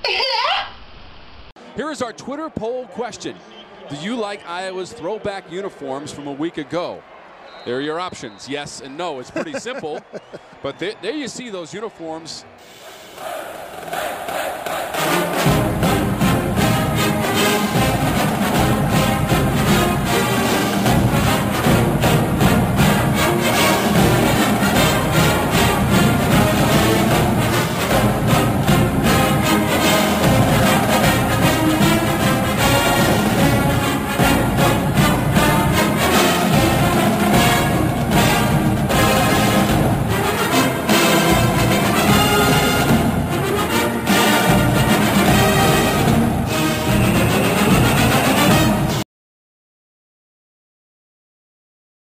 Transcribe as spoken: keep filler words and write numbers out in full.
Here is our Twitter poll question. Do you like Iowa's throwback uniforms from a week ago? There are your options, yes and no. It's pretty simple, but there, there you see those uniforms.